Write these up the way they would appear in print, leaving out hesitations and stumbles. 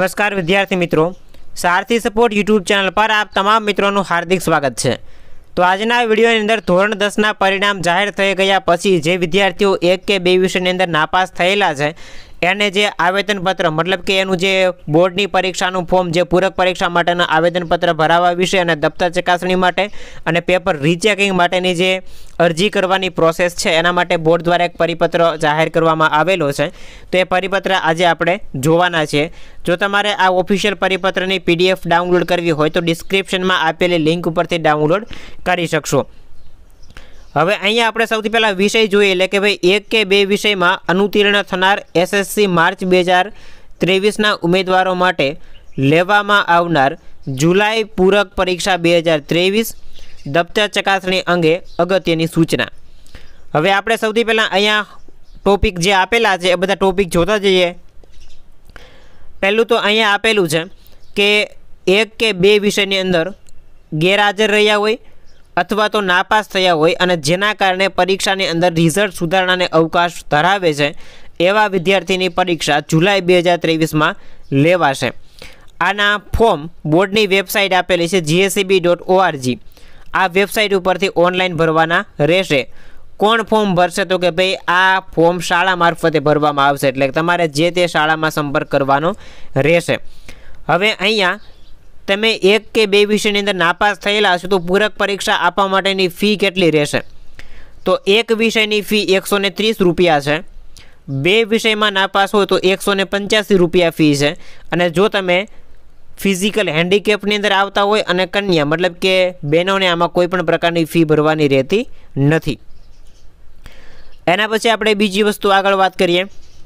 नमस्कार विद्यार्थी मित्रों, सारथी सपोर्ट यूट्यूब चैनल पर आप तमाम मित्रों हार्दिक स्वागत है। तो आजना विडियो अंदर धोरण 10 परिणाम जाहिर थई गया पछी जे विद्यार्थीओ 1 के 2 विषय अंदर नापास थयेला छे एने जे आवेदनपत्र मतलब कि एनु जे बोर्डनी परीक्षानुं फॉर्म जे पूरक परीक्षा माटेना आवेदनपत्र भरावा विषय अने दफ्तर चकासणी माटे अने पेपर रीचेकिंग माटेनी जे अरजी करवानी प्रोसेस छे एना माटे बोर्ड द्वारा एक परिपत्र जाहिर करवामां आवेलो छे। तो ए परिपत्र आजे आपणे जोवाना छे। जो तमारे आ ऑफिशियल परिपत्रनी पीडीएफ डाउनलॉड करवी होय तो डिस्क्रिप्शनमां आपेली लिंक उपरथी डाउनलॉड करी शकशो। हवे अहींया आपणे सौथी पहेला विषय जोईए એટલે કે ભાઈ 1 કે 2 વિષયમાં अनुतीर्ण થનાર एसएससी मार्च 2023 ના ઉમેદવારો માટે લેવામાં આવનાર જુલાઈ પૂરક પરીક્ષા 2023 દફતર ચકાસણી અંગે અગત્યની સૂચના। હવે આપણે સૌથી પહેલા અહીંયા ટોપિક જે આપેલા છે એ બધા ટોપિક જોતા જઈએ। પહેલું તો અહીંયા આપેલું છે કે 1 કે 2 વિષયની અંદર ગેરહાજર રહ્યા હોય अथवा तो नापास थया होय अने जेना कारणे परीक्षानी अंदर रिजल्ट सुधारणाने अवकाश धरावे छे एवा विद्यार्थीनी परीक्षा जुलाई 2023 में लेवाशे। आना फॉर्म बोर्डनी वेबसाइट आपेली छे gseb.org। आ वेबसाइट उपरथी ऑनलाइन भरवाना रहेशे। कोण फॉर्म भरशे तो कि भाई आ फॉर्म शाळा मार्फते भरवामां आवशे एटले के तमारे जे ते शाळामां संपर्क करवानो रहेशे। हवे अहींया तमे 1 के 2 विषयनी अंदर नापास थयेला हशो तो पूरक परीक्षा आपवा माटेनी फी केटली रहेशे तो एक विषयनी फी 130 रुपया छे। 2 विषयमां नापास हो तो 185 रुपया फी छे। अने जो तमे फिजिकल हेन्डिकेपनी अंदर आवता होय अने कन्या मतलब के बहनोने आमां कोईपण प्रकारनी फी भरवानी रहेती नथी। एना पछी आपणे बीजी वस्तु आगळ वात करीए।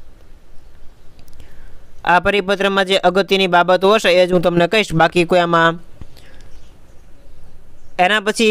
आ परिपत्र में जे अगत्यनी बाबतो हशे ए ज हूँ तमने कहीश। बाकी कोई आमां एना पछी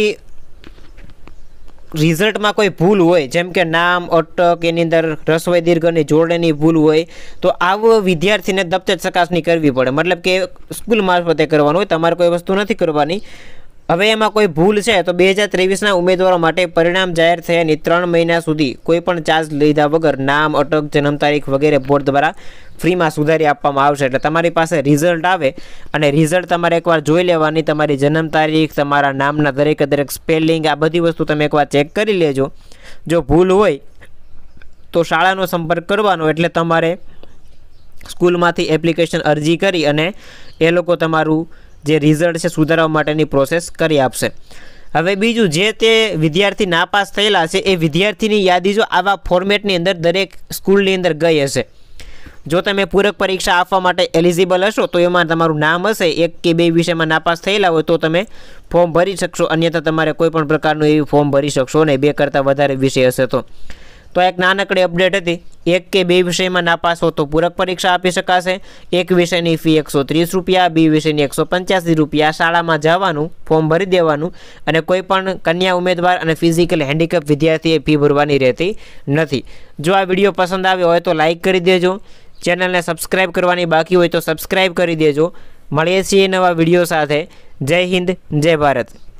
रिजल्ट में कोई भूल होय जेम के नाम अटक एनी अंदर ह्रस्व दीर्घनी जोड़नी भूल होय तो आवो विद्यार्थीने दफ्तर चकासणी करवी पड़े। मतलब के स्कूल मार्फते करवानुं होय, तमारे कोई वस्तु नथी करवानी। हवे एमां कोई भूल छे तो 2023 ना उमेदवारों माटे परिणाम जाहिर थयानी 3 महीना सुधी कोईपण चार्ज लीधा वगर नाम अटक जन्म तारीख वगैरह बोर्ड द्वारा फ्री में सुधारी आपवामां आवशे। एटले तमारी पासे रिजल्ट आवे अने रिजल्ट तमारे एकवार जोई लेवानी। तमारी जन्म तारीख तमारा नामना दरेक स्पेलिंग आ बधी वस्तु तमे एकवार चेक करी लेजो। जो भूल होय तो शाळानो संपर्क करवानो एटले तमारे स्कूलमांथी एप्लिकेशन अरजी करी अने ए लोको तमारुं जे रिजल्ट है सुधारवा माटेनी प्रोसेस करी आपशे। हवे बीजू जे ते विद्यार्थी नापास थयेला छे ए विद्यार्थीनी यादी जो आवा फॉर्मेटनी अंदर दरेक स्कूलनी अंदर गई हशे। जो तमे पूरक परीक्षा आपवा माटे एलिजिबल हशो तो एमां तमारुं नाम हशे। 1 के 2 विषयमां नापास थयेला होय तो तमे फॉर्म भरी शकशो, अन्यथा तमारे कोईपण प्रकारनुं एवुं फॉर्म भरी शकशो नहीं। 2 करता वधारे विषय हशे तो एक नानकड़ी अपडेट थी। 1 के 2 विषय में नापास हो तो पूरक परीक्षा आपी शकाशे। 1 विषयनी फी 130 रुपया, 2 विषयनी 185 रुपया। शाळा में जवानुं फॉर्म भरी देवानुं अने कोईपण कन्या उम्मीदवार अने फिजिकल हेन्डिकेप विद्यार्थीए फी भरवानी रहती नथी। जो आ विडियो पसंद आव्यो होय तो लाइक करी देजो। चेनल ने सब्सक्राइब करवानी बाकी होय तो सब्सक्राइब करी देजो। मळीए छीए नवा विडियो साथे। जय हिंद, जय भारत।